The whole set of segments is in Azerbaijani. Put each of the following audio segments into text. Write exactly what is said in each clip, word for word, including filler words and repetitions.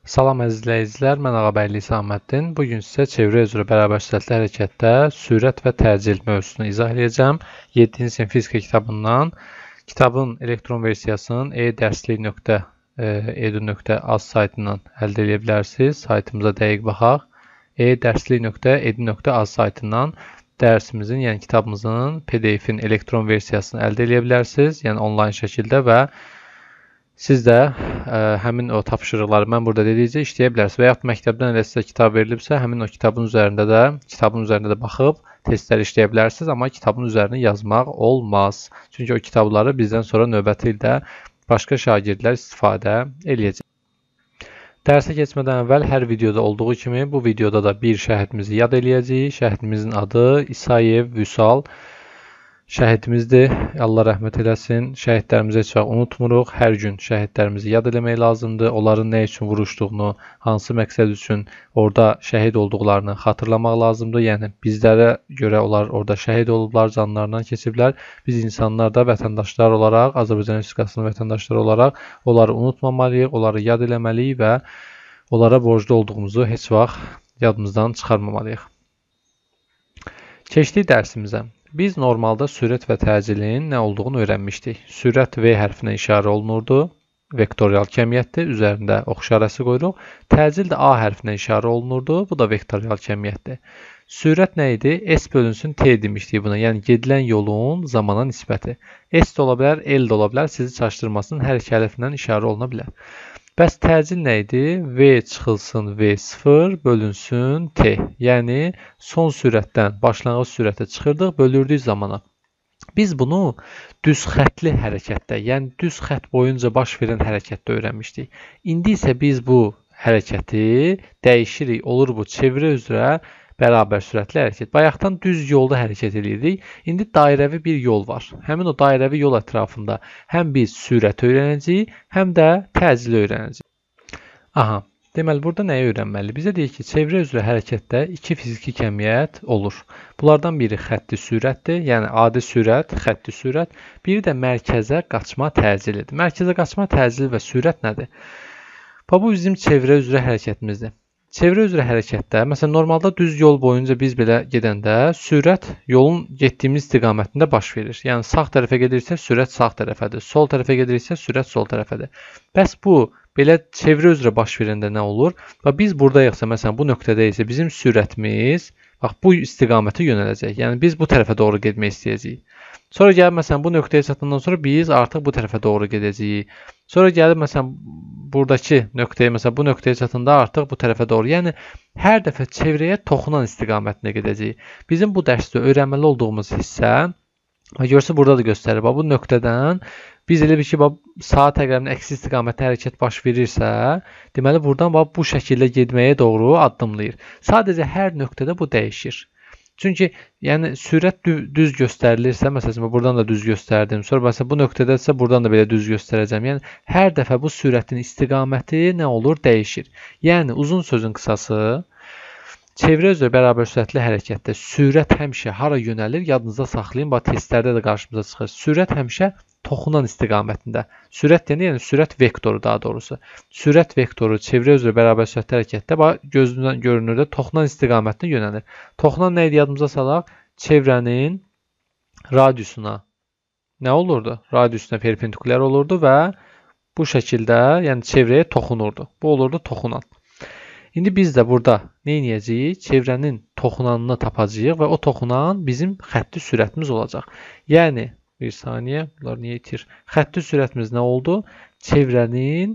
Salam əziz izləyicilər, mən Ağabəyli Saməddin. Bugün sizə çevrə üzrə bərabər sürətli hərəkətdə sürət və təcil mövzusunu izah edəcəm. yeddinci sinif fizika kitabından. Kitabın elektron versiyasını e dərslik nöqtə edu nöqtə az saytından əldə edə bilərsiniz. Saytımıza dəqiq baxaq. e dərslik nöqtə edu nöqtə az saytından dərsimizin, yəni kitabımızın P D F-in elektron versiyasını əldə edə bilərsiniz. Yəni onlayn şəkildə və siz də ə, həmin o tapşırıqları mən burada dedikcə işləyə bilərsiniz. Və yaxud məktəbdən elə sizə kitab verilibsə, həmin o kitabın üzərində də, kitabın üzərində də baxıb testləri işləyə bilərsiniz, amma kitabın üzərini yazmaq olmaz. Çünki o kitabları bizdən sonra növbəti ildə başqa şagirdlər istifadə eləyəcək. Dərsə keçmədən əvvəl hər videoda olduğu kimi bu videoda da bir şəhidimizi yad eləyəcəyik. Şəhidimizin adı İsayev Vüsal şəhidimizdir. Allah rəhmət eləsin. Şəhidlərimizi heç vaxt unutmuruq. Hər gün şəhidlərimizi yad eləmək lazımdır. Onların nə üçün vuruşduğunu, hansı məqsəd üçün orada şəhid olduqlarını xatırlamaq lazımdır. Yəni bizlərə görə onlar orada şəhid olublar, canlarından keçiblər. Biz insanlar da vətəndaşlar olaraq, Azərbaycan Respublikasının vətəndaşları olaraq onları unutmamalıyıq, onları yad eləməliyik və onlara borclu olduğumuzu heç vaxt yadımızdan çıxarmamalıyıq. Keçdik dərsimizə. Biz normalda sürət və təcilin nə olduğunu öyrənmişdik. Sürət V hərfinə işarə olunurdu. Vektorial kəmiyyətdir. Üzərində ox işarəsi qoyuruq. Təcil də A hərfinə işarə olunurdu. Bu da vektorial kəmiyyətdir. Sürət nə idi? S bölünsün T demişdik buna. Yəni gedilən yolun zamana nisbəti. S də ola bilər, L də ola bilər. Sizi çaşdırmasın. Hər iki hərfindən işarə oluna bilər. Bəs təcil nə idi? V çıxılsın V sıfır bölünsün T. Yəni son sürətdən başlanğıc sürətə çıxırdıq, bölürdük zamana. Biz bunu düz xəttli hərəkətdə, yəni düz xətt boyunca baş verən hərəkətdə öyrənmişdik. İndi isə biz bu hərəkəti dəyişirik. Olur bu çevrə üzrə bərabər sürətli hərəkət. Bayaqdan düz yolda hərəkət edirdik. İndi dairəvi bir yol var. Həmin o dairəvi yol ətrafında həm biz sürət öyrənəcəyik, həm də təcili öyrənəcəyik. Aha, deməli burada nəyi öyrənməli? Bizə deyir ki, çevrə üzrə hərəkətdə iki fiziki kəmiyyət olur. Bunlardan biri xətti sürətdir, yəni adi sürət, xətti sürət. Biri də mərkəzə qaçma təcilidir. Mərkəzə qaçma təcili və sürət nədir? Bu bizim çevrə üzrə hərəkətimizdir. Çevrə üzrə hərəkətdə, məsələn, normalda düz yol boyunca biz belə gedəndə sürət yolun getdiyimiz istiqamətində baş verir. Yəni sağ tərəfə gedirsə sürət sağ tərəfədir, sol tərəfə gedirsə sürət sol tərəfədir. Bəs bu belə çevrə üzrə baş verəndə nə olur? Və biz buradayıqsa, məsələn, bu nöqtədə isə bizim sürətimiz bax bu istiqamətə yönələcək. Yəni biz bu tərəfə doğru getmək istəyəcəyik. Sonra gəlib məsələn bu nöqtəyə çatandan sonra biz artıq bu tərəfə doğru gedəcəyik. Sonra gəlib məsələn buradakı nöqtəyə, məsələn bu nöqtəyə çatanda artıq bu tərəfə doğru. Yəni hər dəfə çevrəyə toxunan istiqamətinə gedəcəyik. Bizim bu dərsdə öyrənməli olduğumuz hissə, görürsünüz burada da göstərir. Bu nöqtədən biz elə bir ki, saat əqrəbinin əksi istiqamətdə hərəkət baş verirsə, deməli buradan bu şəkildə getməyə doğru addımlayır. Sadəcə hər nöqtədə bu dəyişir. Çünki yəni sürət düz göstərilirsə, məsələn buradan da düz göstərdim. Sonra məsələn bu nöqtədəsə buradan da belə düz göstərəcəm. Yəni hər dəfə bu sürətin istiqaməti nə olur? Dəyişir. Yəni uzun sözün qısası, çevrə üzrə bərabər sürətli hərəkətdə sürət həmişə hara yönəlir? Yadınızda saxlayın. Bax testlərdə də qarşımıza çıxır. Sürət həmişə toxunan istiqamətində. Sürət deyəndə, yəni sürət vektoru daha doğrusu. Sürət vektoru çevrə üzrə bərabər sürətli hərəkətdə bax gözündən görünür də toxunan istiqamətində yönəlir. Toxunan nə idi yadımıza salaq? Çevrənin radiusuna nə olurdu? Radiusuna perpendikulyar olurdu və bu şəkildə, yəni çevrəyə toxunurdu. Bu olurdu toxunan. İndi biz də burada nə edəcəyik? Çevrənin toxunanını tapacağıq və o toxunan bizim xətti sürətimiz olacaq. Yəni bir saniyə, bunlar niyə itir? Xətti sürətimiz nə oldu? Çevrənin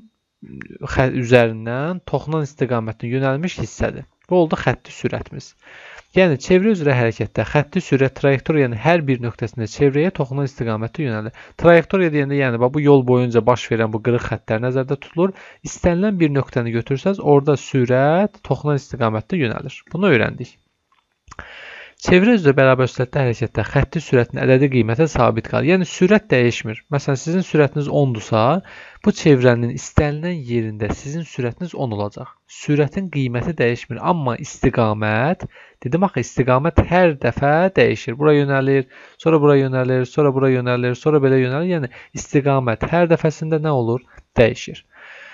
üzərindən toxunan istiqamətinə yönəlmiş hissədir. Bu oldu xətti sürətimiz. Yəni çevrə üzrə hərəkətdə xətti sürət trayektoriyanın hər bir nöqtəsində çevrəyə toxunan istiqamətdə yönəlir. Trayektoriya deyəndə, yəni bu yol boyunca baş verən bu qırıq xəttlər nəzərdə tutulur. İstənilən bir nöqtəni götürsəz, orada sürət toxunan istiqamətdə yönəlir. Bunu öyrəndik. Çevrə üzrə bərabər sürətli hərəkətdə xətti sürətin ədədi qiymətə sabit qalır. Yəni sürət dəyişmir. Məsələn, sizin sürətiniz ondursa, bu çevrənin istənilən yerində sizin sürətiniz on olacaq. Sürətin qiyməti dəyişmir, amma istiqamət, dedim axı istiqamət hər dəfə dəyişir. Bura yönəlir, sonra bura yönəlir, sonra bura yönəlir, sonra belə yönəlir. Yəni istiqamət hər dəfəsində nə olur? Dəyişir.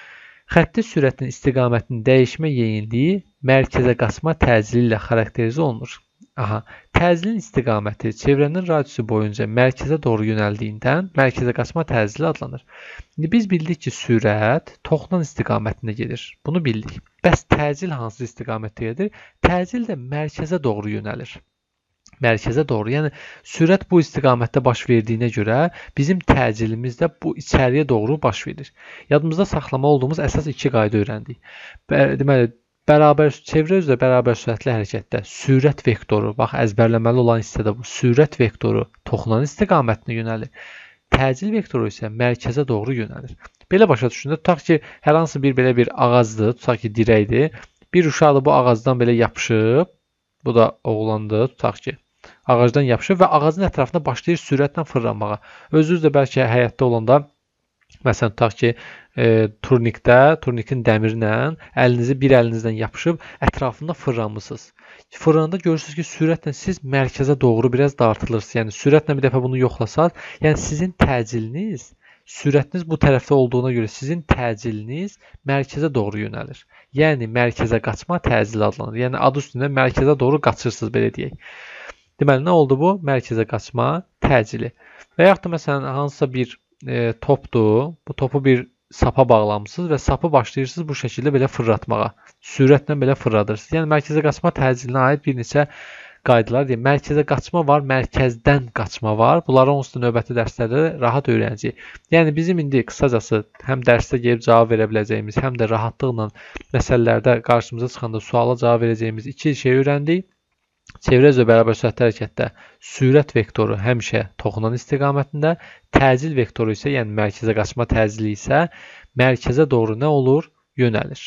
Xətti sürətin istiqamətinin dəyişmə yeyinliyi mərkəzə qaçma təcili ilə xarakterizə olunur. Aha, təcilin istiqaməti çevrənin radiusu boyunca mərkəzə doğru yönəldiyindən mərkəzə qaçma təcili adlanır. İndi biz bildik ki, sürət toxunan istiqamətində gedir. Bunu bildik. Bəs təcil hansı istiqamətdə gedir? Təcil də mərkəzə doğru yönəlir. Mərkəzə doğru. Yəni sürət bu istiqamətdə baş verdiyinə görə bizim təcilimiz də bu içəriyə doğru baş verir. Yadımızda saxlamalı olduğumuz əsas iki qayda öyrəndik. Deməli, bərabər çevrə üzrə bərabər sürətli hərəkətdə sürət vektoru, bax əzbərləməli olan hissədə bu sürət vektoru toxunan istiqamətinə yönəlir. Təcil vektoru isə mərkəzə doğru yönəlir. Belə başa düşünün. Tutaq ki, hər hansı bir belə bir ağacdır, tutaq ki, dirəkdir. Bir uşaq da bu ağacdan belə yapışıb, bu da oğlandır, tutaq ki, ağacdan yapışır və ağacın ətrafına başlayır sürətlə fırlanmağa. Özünüz də bəlkə həyatda olanda, məsələn, tutaq ki, e, turnikdə, turnikin dəmirlə əlinizi bir əlinizdən yapışıb ətrafında fırlanmısınız. Fırlananda görürsünüz ki, sürətlə siz mərkəzə doğru biraz dartılırsınız. Yəni, sürətlə bir dəfə bunu yoxlasaq, yəni sizin təciliniz, sürətiniz bu tərəfdə olduğuna görə sizin təciliniz mərkəzə doğru yönəlir. Yəni, mərkəzə qaçma təcili adlanır. Yəni, adı üstündə mərkəzə doğru qaçırsınız, belə deyək. Deməli, nə oldu bu? Mərkəzə qaçma təcili. Və yaxud da, məsələn, hansısa bir e, topdur. Bu topu bir sapa bağlamısınız və sapı başlayırsınız bu şəkildə belə fırlatmağa. Sürətlə belə fırladırsınız. Yəni, mərkəzə qaçma təcilinə aid bir neçə qaydalar deyil. Mərkəzə qaçma var, mərkəzdən qaçma var. Bunları onsuz da növbəti dərslərdə rahat öyrənəcəyik. Yəni, bizim indi qısacası həm dərsdə gəlib cavab verə biləcəyimiz, həm də rahatlıqla məsələlərdə qarşımıza çıxanda suala cavab verəcəyimiz iki şey öyrəndik. Çevrə üzrə bərabər sürətli hərəkətdə sürət vektoru həmişə toxunan istiqamətində, təcil vektoru isə, yəni mərkəzə qaçma təcili isə mərkəzə doğru nə olur? Yönəlir.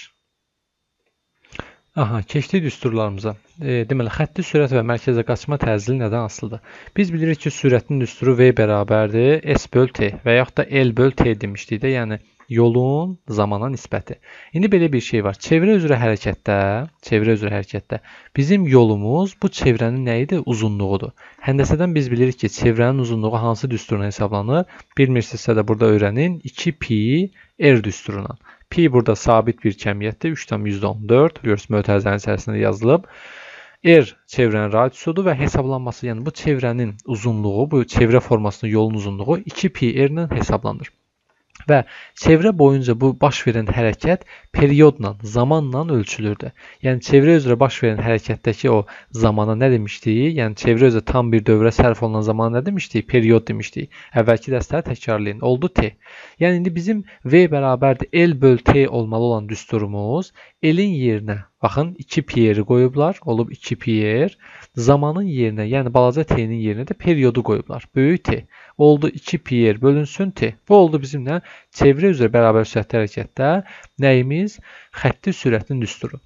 Aha, keçdik düsturlarımıza. E, deməli, xətti sürət və mərkəzə qaçma təcili nədən asılıdır? Biz bilirik ki, sürətin düsturu V bərabərdir S böl T və yaxud da L böl T demişdik də, yəni yolun zamana nisbəti. İndi belə bir şey var. Çevrə üzrə hərəkətdə, çevrə üzrə hərəkətdə bizim yolumuz bu çevrənin nə idi? Uzunluğudur. Həndəsədən biz bilirik ki, çevrənin uzunluğu hansı düsturuna hesablanır? Bilmirsinizsə də burada öyrənin. iki pi R düsturuna. Pi burada sabit bir kəmiyyətdir. üç tam yüzdə on dörd. Görürsünüz, mötərizənin içərisində yazılıb. R çevrənin radiusudur və hesablanması, yəni bu çevrənin uzunluğu, bu çevrə formasının yolun uzunluğu iki pi R ilə hesablanır. Və çevrə boyunca bu baş verən hərəkət periodla, zamanla ölçülürdü. Yəni, çevrə üzrə baş verən hərəkətdəki o zamana nə demişdik? Yəni, çevrə üzrə tam bir dövrə sərf olunan zamana nə demişdik? Period demişdik. Əvvəlki dərsləri təkrarlayın. Oldu T. Yəni, indi bizim V bərabərdir L böl T olmalı olan düsturumuz L-in yerinə, baxın, iki pi R-i qoyublar, olub iki pi R. Zamanın yerinə, yəni balaca T-nin yerinə də periodu qoyublar. Böyük T. Oldu iki pi R bölünsün T. Bu oldu bizimlə çevrə üzrə bərabər sürətli hərəkətdə nəyimiz? Xətti sürətin düsturu.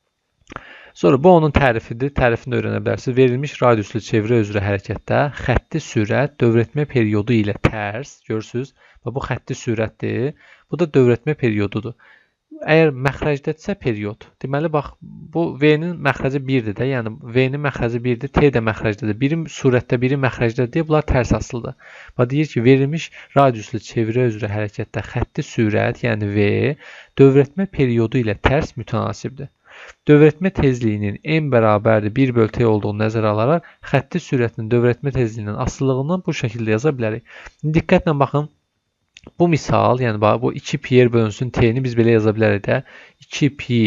Sonra bu onun tərifidir. Tərifini öyrənə bilərsiniz. Verilmiş radiuslu çevrə üzrə hərəkətdə xətti sürət dövrətmə periodu ilə tərs. Görürsünüz, bu xətti sürətdir. Bu da dövrətmə periodudur. Əgər məxrəcdədirsə period. Deməli, bax, bu V-nin məxrəci birdir də. Yəni, V-nin məxrəci birdir, T də məxrəcdədir. Biri surətdə, biri məxrəcdədir. Bunlar tərs asılıdır. Bax, deyir ki, verilmiş radiuslu çevrə üzrə hərəkətdə xətti sürət, yəni V, dövrətmə periodu ilə tərs mütənasibdir. Dövrətmə tezliyinin n bərabərdir bir böl T olduğunu nəzərə alaraq, xətti sürətinin dövrətmə tezliyinin asılılığını bu şəkildə yaza bilərik. Diqqətlə baxın. Bu misal, yəni bu iki pi R bölünsün T-ni biz belə yaza bilərik də. iki pi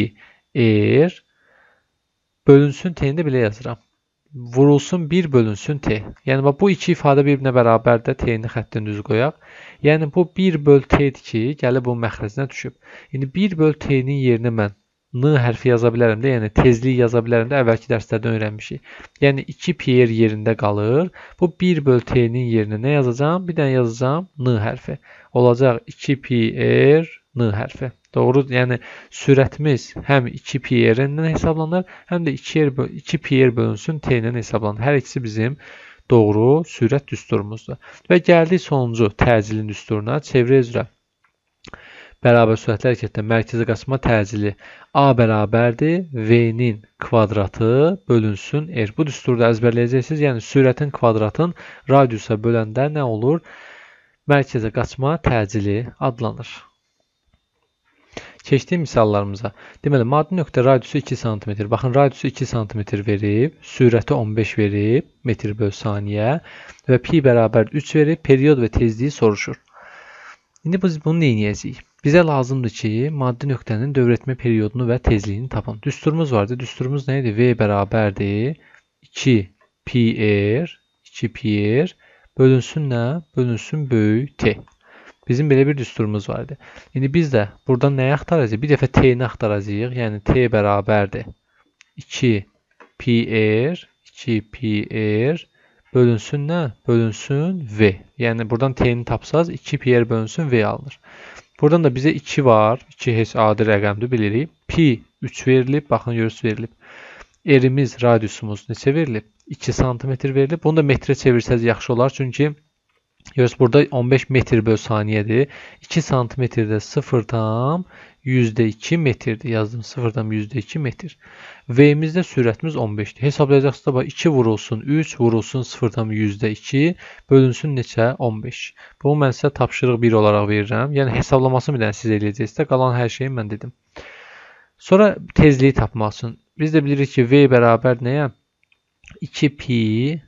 R bölünsün T-ni də belə yazıram. Vurulsun bir bölünsün T. Yəni bu iki ifadə bir-birinə bərabərdir. T-ni xəttin düz qoyaq. Yəni bu bir böl T-dir ki, gəlib bu məxrəcinə düşüb. İndi bir böl T-nin yerinə mən N hərfi yaza bilərəm də, yəni tezlik yaza bilərəm də, əvvəlki dərslərdən öyrənmişik. Yəni iki pi R yerində qalır. Bu bir böl T-nin yerinə nə yazacağım? Bir dənə yazacağım N hərfi. Olacaq iki pi R N hərfi. Doğru, yəni sürətimiz həm iki pi R-dən hesablanır, həm də iki pi R bölünsün T-dən hesablanır. Hər ikisi bizim doğru sürət düsturumuzdur. Və gəldik sonuncu təcilin düsturuna. Çevrə üzrə bərabər sürətli hərəkətdə mərkəzə qaçma təcili A bərabərdir V-nin kvadratı bölünsün R. Bu düsturda əzbərləyəcəksiniz. Yəni sürətin kvadratın radiusa böləndə nə olur? Mərkəzə qaçma təcili adlanır. Keçdiyim misallarımıza. Deməli, maddi nöqtə radiusu iki santimetr. Baxın, radiusu iki santimetr verib, sürəti on beş verib, metr böl saniyə və pi bərabər üç verib, period və tezliyi soruşur. İndi biz bunu neyəcəyik? Bizə lazımdır ki, maddi nöqtənin dövr etmə periodunu və tezliyini tapın. Düsturumuz vardı. Düsturumuz nə idi? V bərabərdir iki pi r, iki pi r bölünsün nə? Bölünsün böyük T. Bizim belə bir düsturumuz vardı. İndi biz də buradan nəyi axtaracağıq? Bir dəfə T-ni axtaracağıq. Yəni T bərabərdir iki pi r, iki pi r bölünsün nə? Bölünsün V. Yəni buradan T-ni tapsaz iki pi r bölünsün V alınır. Buradan da bizə iki var. iki heç adi rəqəmdir bilirik. Pi üç verilib. Baxın görürsünüz verilib. R-imiz, radiusumuz neçə verilib? iki santimetr verilib. Bunu da metrə çevirsəz yaxşı olar. Çünki görürsünüz burada on beş metr böl saniyədir. iki santimetrdə sıfır tam yüzdə iki metrdir. Yazdım sıfır tam yüzdə iki metr. V-imizdə sürətimiz on beşdir. Hesablayacaqsınız da iki vurulsun üç vurulsun sıfır tam yüzdə iki bölünsün neçə? on beş. Bunu mən sizə tapşırıq bir olaraq verirəm. Yəni hesablamasını bir dənə siz eləyəcəksiniz. Qalan hər şeyi mən dedim. Sonra tezliyi tapmaq üçün. Biz də bilirik ki V bərabər nəyə? iki pi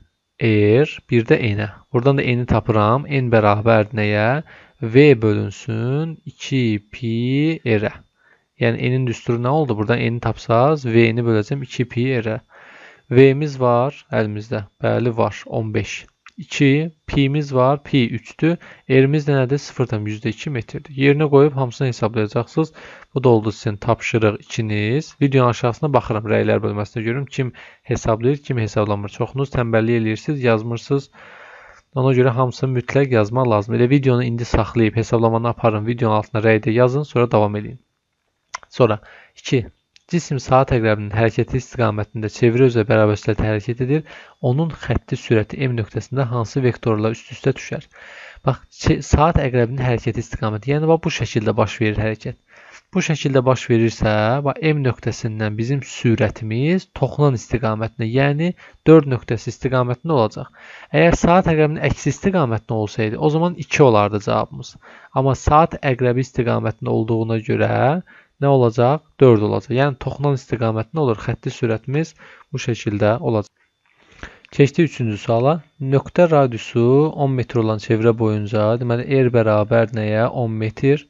r bir də n-ə. Buradan da n-i tapıram. N bərabər nəyə? V bölünsün iki pi r-ə. Yəni n-in düsturu nə oldu? Buradan n-i tapsaz V-ni böləcəm iki pi r-ə. V-miz var əlimizdə. Bəli var. on beş. iki. Pi-miz var. Pi üçdür. R-miz də nədir? sıfır tam yüzdə iki metrdir. Yerinə qoyub hamısını hesablayacaqsınız. Bu da oldu sizin tapşırıq ikiniz. Videonun aşağısına baxıram. Rəylər bölməsində görürüm. Kim hesablayır, kim hesablamır. Çoxunuz tənbəllik eləyirsiniz, yazmırsınız. Ona görə hamısını mütləq yazmaq lazım. Elə videonu indi saxlayıb hesablamanı aparın. Videonun altına rəydə yazın, sonra davam edin. Sonra iki. Cisim saat əqrəbinin hərəkəti istiqamətində çeviri özə bərabər sürətlə hərəkət edir. Onun xətti sürəti M nöqtəsində hansı vektorla üst-üstə düşər? Bax, saat əqrəbinin hərəkəti istiqaməti. Yəni, bax, bu şəkildə baş verir hərəkət. Bu şəkildə baş verirsə, bax, M nöqtəsindən bizim sürətimiz toxunan istiqamətində, yəni dörd nöqtəsi istiqamətində olacaq. Əgər saat əqrəbinin əksi istiqamətində olsaydı, o zaman iki olardı cavabımız. Amma saat əqrəbi istiqamətində olduğuna görə nə olacaq? dörd olacaq. Yəni, toxunan istiqamətində olur. Xətti sürətimiz bu şəkildə olacaq. Keçdik üçüncü suala. Nöqtə radiusu on metr olan çevrə boyunca, deməli, R bərabər nəyə? on metr.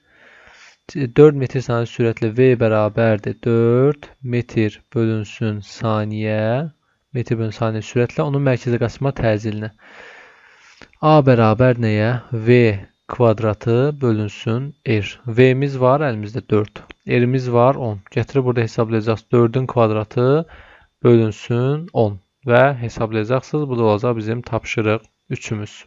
dörd metr saniyə sürətlə V bərabərdir. dörd metr bölünsün saniyə. Metr bölünsün saniyə sürətlə onun mərkəzə qaçma təcilini. A bərabər nəyə? V kvadratı bölünsün R. V-miz var əlimizdə dörd. R-imiz var on. Gətirib burada hesablayacaqsınız. dördün kvadratı bölünsün on. Və hesablayacaqsınız. Bu da olacaq bizim tapşırıq üçümüz.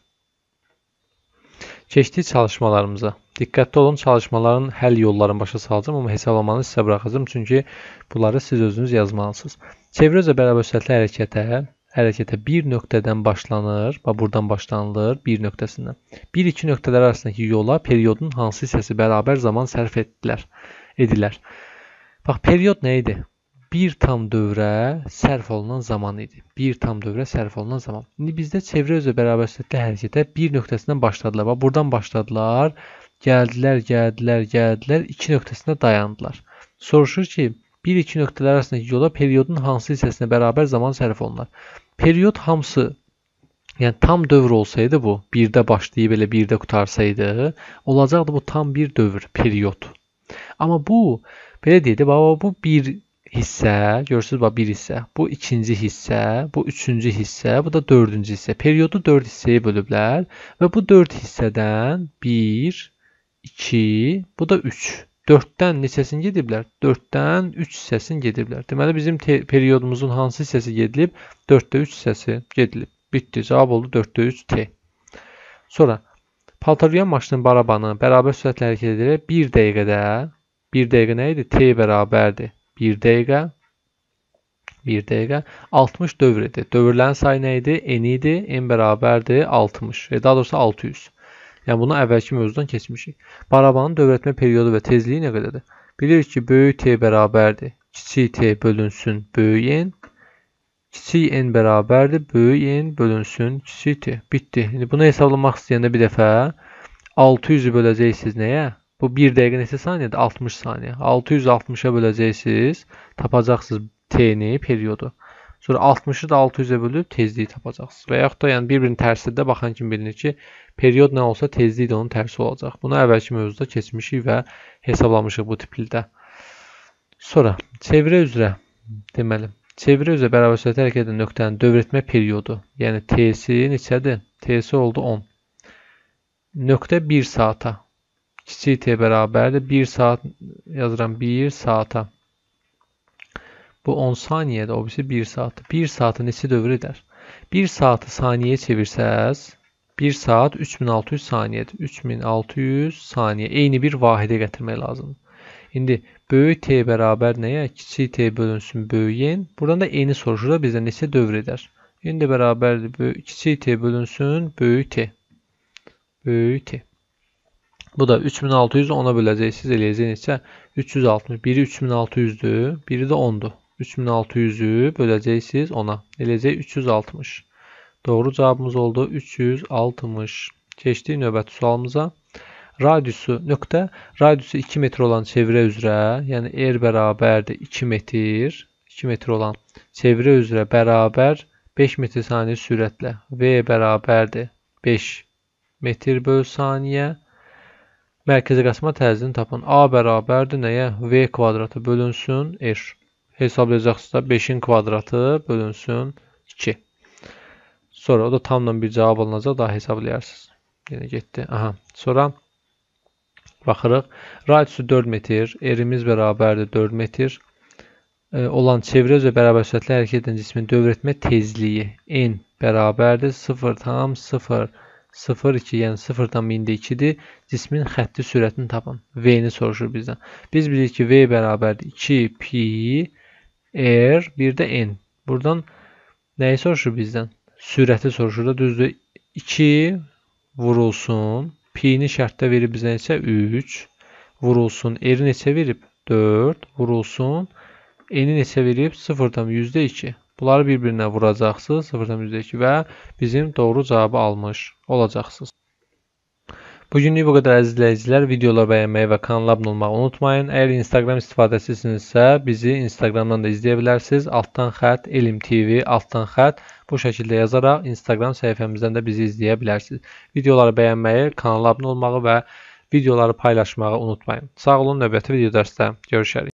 Keçdik çalışmalarımıza. Diqqətli olun, çalışmaların həll yollarını başa salacağım, amma hesablamanı sizə buraxacağım. Çünki bunları siz özünüz yazmalısınız. Çevrə özə bərabər sürətli hərəkətə hərəkətə bir nöqtədən başlanır. Bax, buradan başlanılır bir nöqtəsindən. bir iki nöqtələr arasındakı yola periodun hansı hissəsi bərabər zaman sərf etdilər, edilər. Bax, period nə idi? bir tam dövrə sərf olunan zaman idi. bir tam dövrə sərf olunan zaman. İndi bizdə çevrə özə bərabər sürətli hərəkətə bir nöqtəsindən başladılar. Bax, buradan başladılar. Gəldilər, gəldilər, gəldilər. iki nöqtəsində dayandılar. Soruşur ki, bir iki nöqtələr arasındakı yola periodun hansı hissəsinə bərabər zaman sərf olunar? Period hamısı, yəni tam dövr olsaydı bu, birdə başlayıb elə birdə qutarsaydı, olacaqdı bu tam bir dövr, period. Amma bu, belə deyildi, bu bir hissə, görürsünüz, bax, bir hissə, bu ikinci hissə, bu üçüncü hissə, bu da dördüncü hissə. Periodu dörd hissəyə bölüblər və bu dörd hissədən bir, iki, bu da üç. dörddən neçəsini gediblər? dörddən üç hissəsini gediblər. Deməli, bizim periodumuzun hansı hissəsi gedilib? dörddə üç hissəsi gedilib. Bitdi. Cavab oldu dörddə üç T. Sonra, paltaryuyan maşının barabanı bərabər sürətlə hərəkət edirək. bir dəqiqədə, bir dəqiqə nə idi? T bərabərdir. bir dəqiqə, bir dəqiqə, altmış dövr idi. Dövrlərin sayı nə idi? N idi. N bərabərdir altmış. E, daha doğrusu altı yüz. Yəni, bunu əvvəlki mövzudan keçmişik. Barabanın dövr etmə periyodu və tezliyi nə qədərdir? Bilirik ki, böyük T bərabərdir. Kiçik T bölünsün böyük N. Kiçik N bərabərdir. Böyük N bölünsün kiçik T. Bitdi. İndi bunu hesablamaq istəyəndə bir dəfə altı yüzü böləcəksiniz nəyə? Bu bir dəqiqə neçə saniyədir? altmış saniyə. altı yüz altmışa böləcəksiniz, tapacaqsınız t-ni, periodu. Sonra altmışı da altı yüzə bölüb tezliyi tapacaqsınız. Və yaxud da yəni bir-birinin tərsidir. Baxan kimi bilinir ki, period nə olsa tezliyi də onun tərsi olacaq. Bunu əvvəlki mövzuda keçmişik və hesablamışıq bu tiplikdə. Sonra çevrə üzrə deməli, çevrə üzrə bərabər sürətlə hərəkət edən nöqtənin dövr etmə periodu, yəni t-si neçədir? T-si oldu on. Nöqtə bir saata. Kiçik t bərabərdir. bir saat yazıram. bir saata. Bu on saniyədir. O birisi bir saat. bir saatı neçə dövr edər? bir saatı saniyəyə çevirsəz, bir saat üç min altı yüz saniyədir. üç min altı yüz saniyə. Eyni bir vahidə gətirmək lazımdır. İndi böyük t bərabər nəyə? Kiçik t bölünsün böyük n. Buradan da n-i soruşur da bizdən neçə dövr edər? N də bərabərdir. Kiçik t bölünsün böyük t. Böyük t. Bu da üç min altı yüz ona böləcəksiniz, eləyəcək neçə? üç yüz altmış. Biri üç min altı yüzdür, biri də ondur. üç min altı yüzü böləcəksiniz ona. Eləyəcək üç yüz altmış. Doğru cavabımız oldu üç yüz altmış. Keçdik növbəti sualımıza. Radiusu nöqtə, radiusu iki metr olan çevrə üzrə, yəni r bərabərdir iki metr, iki metr olan çevrə üzrə bərabər beş metr saniyə sürətlə v bərabərdir beş metr böl saniyə. Mərkəzi qaçma tərzini tapın. A bərabərdir nəyə? V kvadratı bölünsün R. Hesablayacaqsınız da beşin kvadratı bölünsün iki. Sonra o da tamla bir cavab alınacaq. Daha hesablayarsınız. Yenə getdi. Aha. Sonra baxırıq. Radiusu dörd metr. R-imiz bərabərdir dörd metr. E, olan çevrə üzrə bərabər sürətlə hərəkət edən cismin dövr etmə tezliyi n bərabərdir sıfır tam sıfır. sıfır iki, yəni sıfırdan mində ikidir. Cismin xətti sürətini tapın. V-ni soruşur bizdən. Biz bilirik ki, V bərabərdir iki pi r, bir də n. Buradan nəyi soruşur bizdən? Sürəti soruşur da, düzdür. iki vurulsun. Pi-ni şərtdə verib bizə neçə? üç. Vurulsun. R neçə verib? dörd. Vurulsun. N-i neçə verib? sıfırdan yüzdə iki. Bunları bir-birinə vuracaqsınız. sıfırdan yüzdə iki və bizim doğru cavabı almış olacaqsınız. Bugünlük bu qədər əziz izləyicilər. Videoları bəyənməyi və kanala abunə olmağı unutmayın. Əgər Instagram istifadəçisinizsə bizi Instagramdan da izləyə bilərsiniz. Altdan xətt Elm T V, altdan xətt bu şəkildə yazaraq Instagram səhifəmizdən də bizi izləyə bilərsiniz. Videoları bəyənməyi, kanala abunə olmağı və videoları paylaşmağı unutmayın. Sağ olun, növbəti video dərsdə görüşərik.